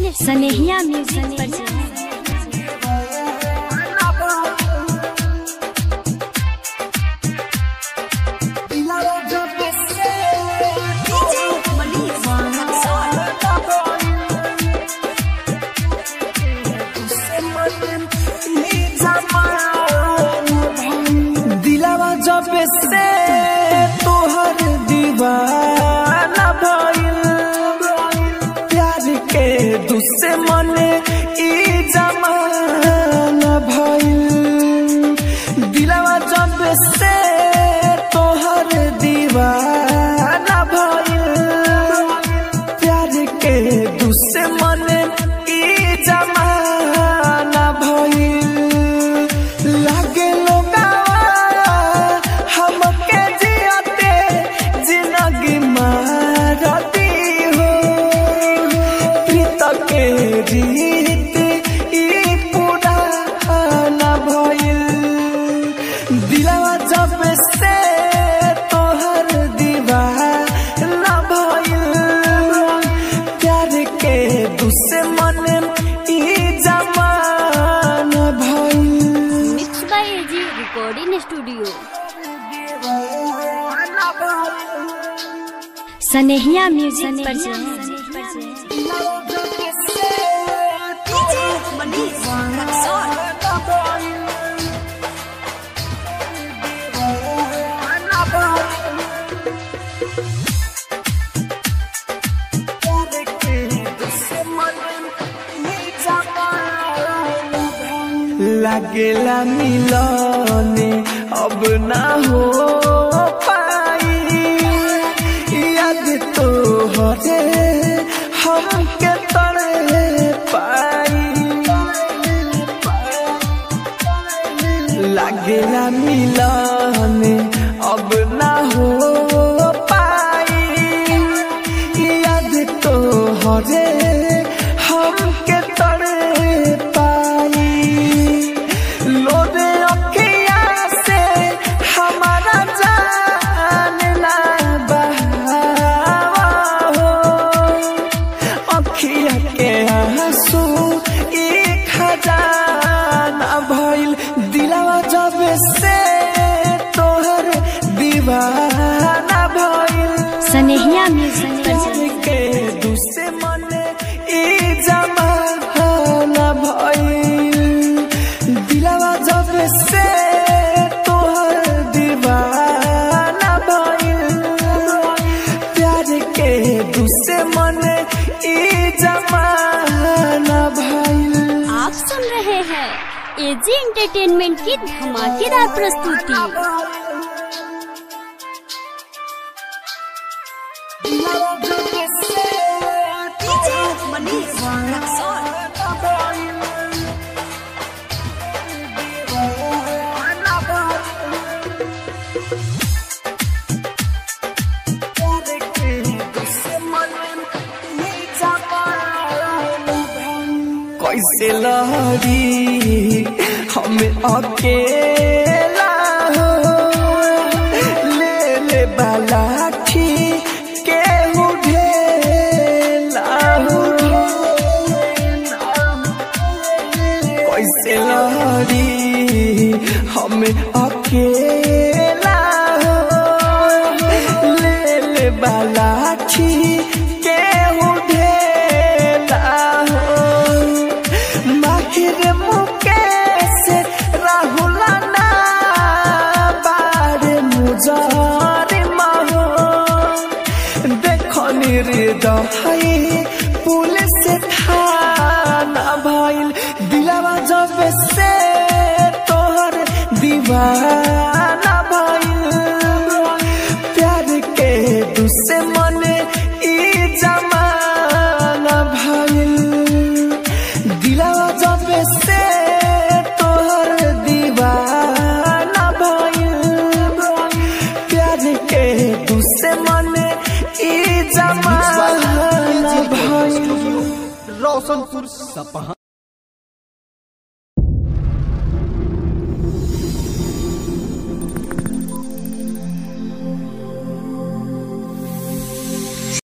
स्नेहिया music पर दिलावा जब से तोहर दीवाना भइल, प्यार के दुश्मन ई जमाना भइल। दिलावा जब से तोहर दीवाना भइल, प्यार के दुश्मन ई जमाना भइल। लागे हमके जियाते जिंदगी मारती हो, प्रीत के रीत ई पुराना भइल। दिलवा जब से तोहर दीवाना भइल, प्यार के दुश्मन ई जमाना भइल। Mix by AG recording studio. Snehiya music पर लागेला मिलने अब ना हो पाई, याद तो हरे हमके तड़े पाई। लागेला मिलने अब ना हो पाई, याद तो हरे हमके तड़े पाई। लोरे अखिया से हमारा जान ना बहावा हो, अखिया के आंसू एक खजाना भइल। दिलवा जब से तोहर दीवाना भइल, स्नेहिया म्यूजिक के दुश्मन ई जमाना भइल। दिलवा जब से तोहर दीवाना भइल, प्यार के दुश्मन ई जमाना भइल। आप सुन रहे हैं एजी एंटरटेनमेंट की धमाकेदार प्रस्तुति। कैसे लहरी हमें अकेला हो, ले ले बालाठी के उठेला हो। कैसे लहरी हमें अकेला हो, ले ले बालाठी के उठेला हो। माहिर मुकेश राहुल ना बारे मुजार महो, देखो निर्दय पुलिस थाना भइल। दिलवा जब से तोहर दीवाना भइल, प्यार के दुश्मन ई जमाना भइल। दिलवा जब से तोहर दीवाना भइल, प्यार के दुश्मन ई जमाना भइल। रोशनपुर सपहा।